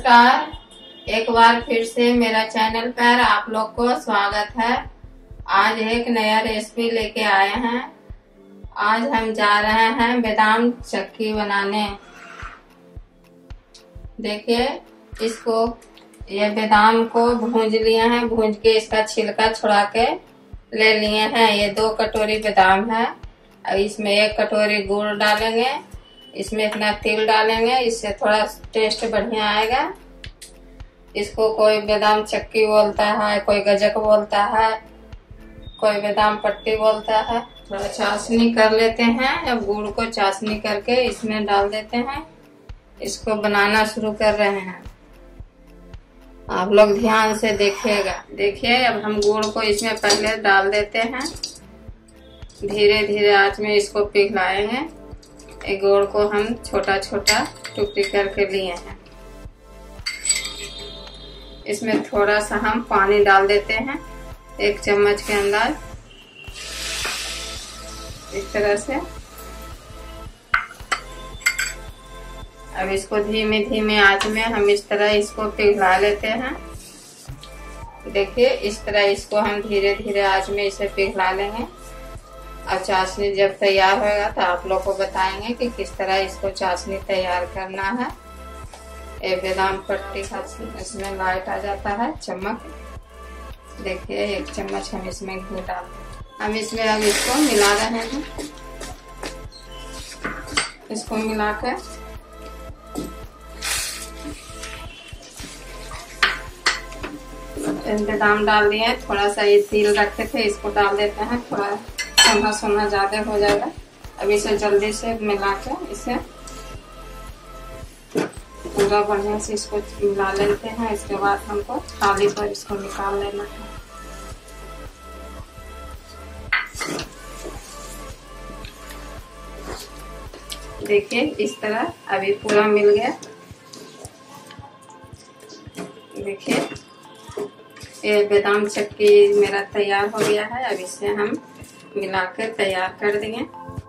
नमस्कार। एक बार फिर से मेरा चैनल पर आप लोग को स्वागत है। आज एक नया रेसिपी लेके आए हैं। आज हम जा रहे हैं बादाम चक्की बनाने। देखिए, इसको ये बादाम को भूंज लिए हैं। भूंज के इसका छिलका छुड़ा के ले लिए हैं। ये 2 कटोरी बादाम है। अब इसमें 1 कटोरी गुड़ डालेंगे। इसमें इतना तिल डालेंगे, इससे थोड़ा टेस्ट बढ़िया आएगा। इसको कोई बादाम चक्की बोलता है, कोई गजक बोलता है, कोई बादाम पट्टी बोलता है। थोड़ा चाशनी कर लेते हैं। अब गुड़ को चाशनी करके इसमें डाल देते हैं। इसको बनाना शुरू कर रहे हैं। आप लोग ध्यान से देखिएगा। देखिए, अब हम गुड़ को इसमें पहले डाल देते हैं। धीरे धीरे आंच में इसको पिघलाएंगे। एक गुड़ को हम छोटा छोटा टुकड़ी करके लिए हैं। इसमें थोड़ा सा हम पानी डाल देते हैं, 1 चम्मच के अंदाज। इस तरह से अब इसको धीमे धीमे आंच में हम इस तरह इसको पिघला लेते हैं। देखिए, इस तरह इसको हम धीरे धीरे आंच में इसे पिघला लेंगे। अब चाशनी जब तैयार होगा तो आप लोग को बताएंगे कि किस तरह इसको चाशनी तैयार करना है। ये बादाम पट्टी का इसमें लाइट आ जाता है, चमक। देखिए, 1 चम्मच हम इसमें घी डालते हैं। हम इसमें अब इसको मिला रहे हैं। इसको मिलाकर बादाम डाल दिए। थोड़ा सा ये तिल रखे थे, इसको डाल देते हैं। थोड़ा सोना सोना ज्यादा हो जाएगा। अब इसे जल्दी से मिला के इसे पूरा बढ़िया से इसको मिला लेते हैं। इसके बाद हमको थाली पर इसको निकाल लेना है। देखिए, इस तरह अभी पूरा मिल गया। देखिए, ये बादाम चक्की मेरा तैयार हो गया है। अब इसे हम मिलाकर तैयार कर देंगे।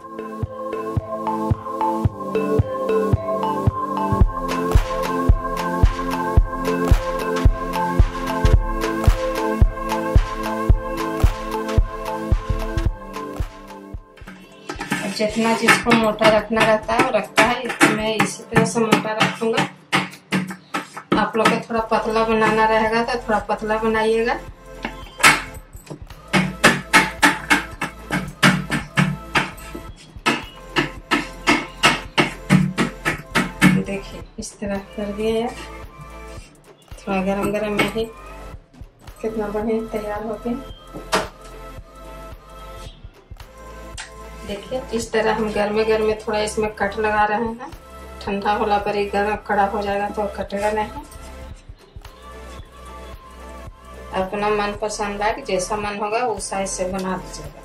जितना जिसको मोटा रखना रहता है वो रखता है। इसको मैं इसी तरह से मोटा रखूंगा। आप लोग को थोड़ा पतला बनाना रहेगा तो थोड़ा पतला बनाइएगा। देखिए, इस तरह कर दिए यार। थोड़ा गरम गरम में ही कितना बढ़िया तैयार हो गया। देखिए, इस तरह हम गर्मे गर्मे थोड़ा इसमें कट लगा रहे हैं। ठंडा होला पर ही गरम कड़ा हो जाएगा तो कटेगा नहीं। अपना मन पसंद है, जैसा मन होगा उस साइज से बना दीजिएगा।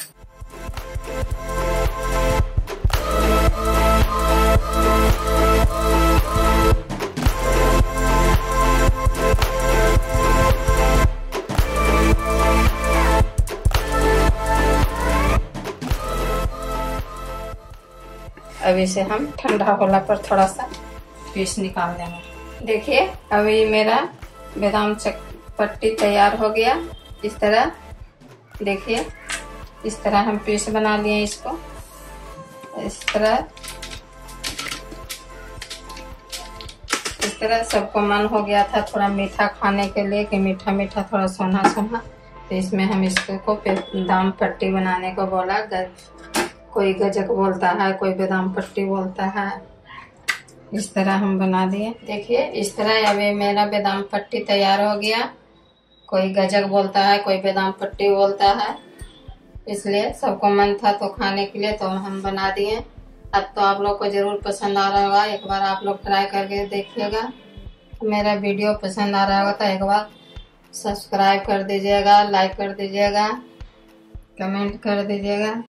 अब इसे हम ठंडा होला पर थोड़ा सा पीस निकाल देंगे। देखिए, अभी मेरा बादाम पट्टी तैयार हो गया। इस तरह देखिए, इस तरह हम पीस बना लिए इसको। इस तरह सबको मन हो गया था थोड़ा मीठा खाने के लिए, कि मीठा मीठा थोड़ा सोना सोना। तो इसमें हम इसको बादाम पट्टी बनाने को बोला। कोई गजक बोलता है, कोई बादाम पट्टी बोलता है। इस तरह हम बना दिए। देखिए, इस तरह अभी मेरा बादाम पट्टी तैयार हो गया। कोई गजक बोलता है, कोई बादाम पट्टी बोलता है। इसलिए सबको मन था तो खाने के लिए तो हम बना दिए। अब तो आप लोग को जरूर पसंद आ रहा होगा। एक बार आप लोग ट्राई करके देखिएगा। मेरा वीडियो पसंद आ रहा होगा तो एक बार सब्सक्राइब कर दीजिएगा, लाइक कर दीजिएगा, कमेंट कर दीजिएगा।